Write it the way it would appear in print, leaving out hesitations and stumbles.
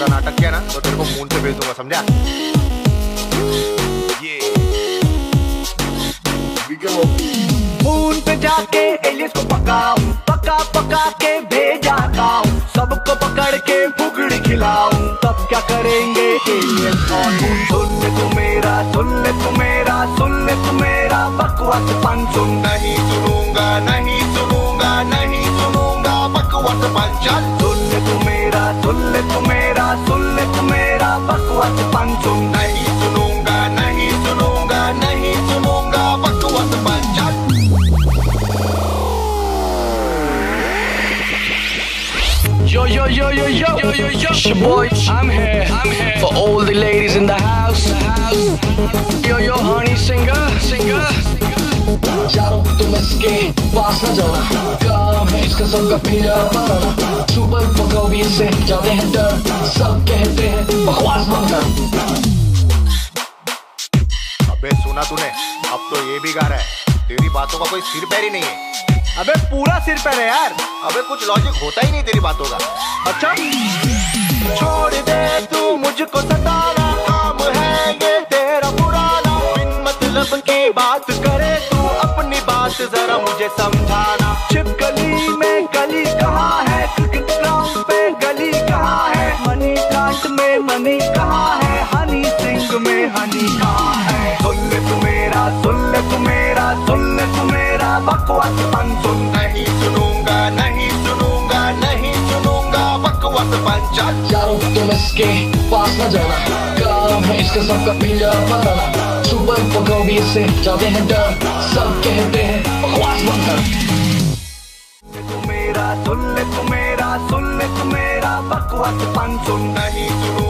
ज्यादा नाटक किया ना तो तेरे को मून पे भेज दूंगा, समझा? मून पे जाके एलियंस को पकाऊं, पका पका के भेजा खाऊं, सबको पकड़ के फुगड़ी खिलाऊं, तब क्या करेंगे एलियंस और मून। सुन ले तू मेरा, सुन ले तू मेरा, सुन ले तू मेरा बकवास पन सुन। नहीं सुनूंगा, नहीं सुनूंगा, नहीं सुनूंगा बकवास पन। चल सुन ले तू मेरा, सुन ले तू मेरा, सुन ले तू मेरा बकवास पन सुन। नहीं सुनूंगा, नहीं सुनूंगा, नहीं सुनूंगा बकवास पन। चल Yo, yo, yo, yo, yo, yo, yo, yo, it's your boy, I'm here, for all the ladies in the house, yo, yo, honey singer, चारों तुम इसके पास न जाना, काम है इसका सबका पीछा बनाना, सुपर पकौड़ी से जाते हैं डर, सब कहते हैं बकवास बंद कर। अबे सुना तूने, अब तो ये भी गा रहा है, तेरी बातों का कोई सिर पैर ही नहीं है। अबे पूरा सिर पैर है यार। अबे कुछ लॉजिक होता ही नहीं तेरी बातों का। अच्छा छोड़ दे तू मुझको सताना, काम है ये तेरा पुराना, बिन मतलब की बात करे तू, अपनी बात जरा मुझे समझाना। छिपकली में गली कहाँ है, क्रिकेट ग्राउंड पे गली कहाँ है, मनी प्लांट में मनी कहाँ है, हनी सिंह में हनी कहाँ है। सुन ले तू मेरा, सुन ले तू मेरा, सुन ले तू मेरा बकवास पन सुन। नहीं सुनूंगा, नहीं सुनूंगा, नहीं सुनूंगा बकवास पन। चल चारों तुम इसके पास न जाना, काम है इसका सबका पीछा बनाना, सुपर पकौड़ी से जाते हैं डर, सब कहते हैं बकवास बंद कर। तू मेरा, सुन ले तू मेरा, सुन ले तू मेरा बकवास पन सुन। नहीं सुनूंगा।